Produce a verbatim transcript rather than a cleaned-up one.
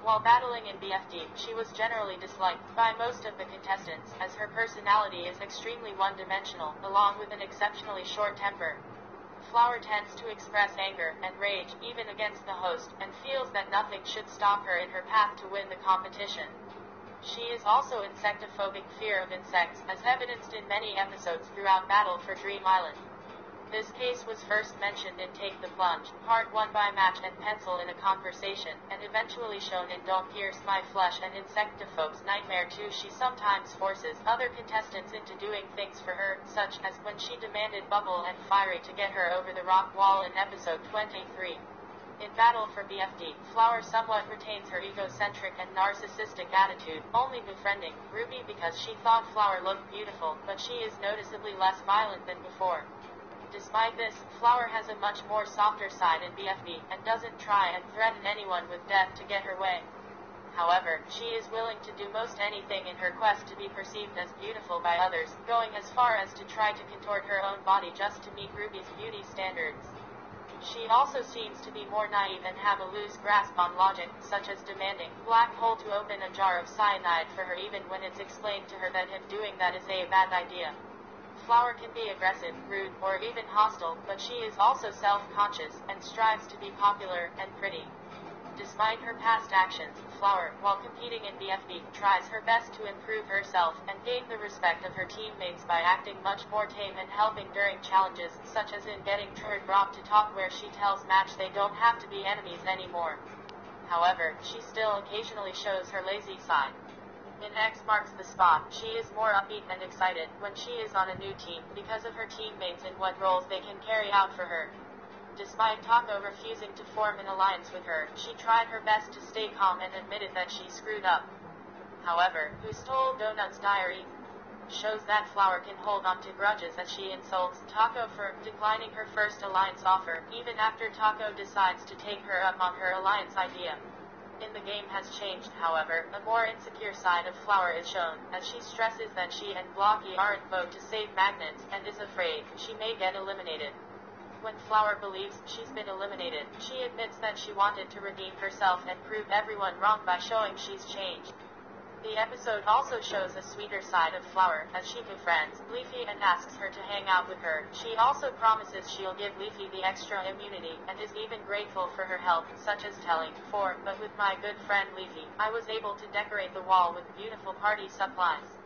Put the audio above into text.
While battling in B F D, she was generally disliked by most of the contestants, as her personality is extremely one-dimensional, along with an exceptionally short temper. Flower tends to express anger and rage, even against the host, and feels that nothing should stop her in her path to win the competition. She is also insectophobic, fear of insects, as evidenced in many episodes throughout Battle for Dream Island. This case was first mentioned in Take the Plunge, Part one by Match and Pencil in a Conversation, and eventually shown in Don't Pierce My Flesh and Insectophobe's Nightmare two. She sometimes forces other contestants into doing things for her, such as when she demanded Bubble and Fiery to get her over the rock wall in episode twenty-three. In Battle for B F D, Flower somewhat retains her egocentric and narcissistic attitude, only befriending Ruby because she thought Flower looked beautiful, but she is noticeably less violent than before. Despite this, Flower has a much more softer side in B F D, and doesn't try and threaten anyone with death to get her way. However, she is willing to do most anything in her quest to be perceived as beautiful by others, going as far as to try to contort her own body just to meet Ruby's beauty standards. She also seems to be more naive and have a loose grasp on logic, such as demanding Black Hole to open a jar of cyanide for her even when it's explained to her that him doing that is a bad idea. Flower can be aggressive, rude, or even hostile, but she is also self-conscious, and strives to be popular and pretty. Despite her past actions, Flower, while competing in B F D, tries her best to improve herself and gain the respect of her teammates by acting much more tame and helping during challenges, such as in getting Turd Rob to talk where she tells Match they don't have to be enemies anymore. However, she still occasionally shows her lazy side. In X Marks the Spot, she is more upbeat and excited when she is on a new team, because of her teammates and what roles they can carry out for her. Despite Taco refusing to form an alliance with her, she tried her best to stay calm and admitted that she screwed up. However, Who Stole Donut's Diary shows that Flower can hold on to grudges as she insults Taco for declining her first alliance offer, even after Taco decides to take her up on her alliance idea. In the game has changed, however, a more insecure side of Flower is shown, as she stresses that she and Blocky aren't both to save Magnets, and is afraid she may get eliminated. When Flower believes she's been eliminated, she admits that she wanted to redeem herself and prove everyone wrong by showing she's changed. The episode also shows a sweeter side of Flower, as she befriends Leafy and asks her to hang out with her. She also promises she'll give Leafy the extra immunity, and is even grateful for her help, such as telling, for, but with my good friend Leafy, I was able to decorate the wall with beautiful party supplies.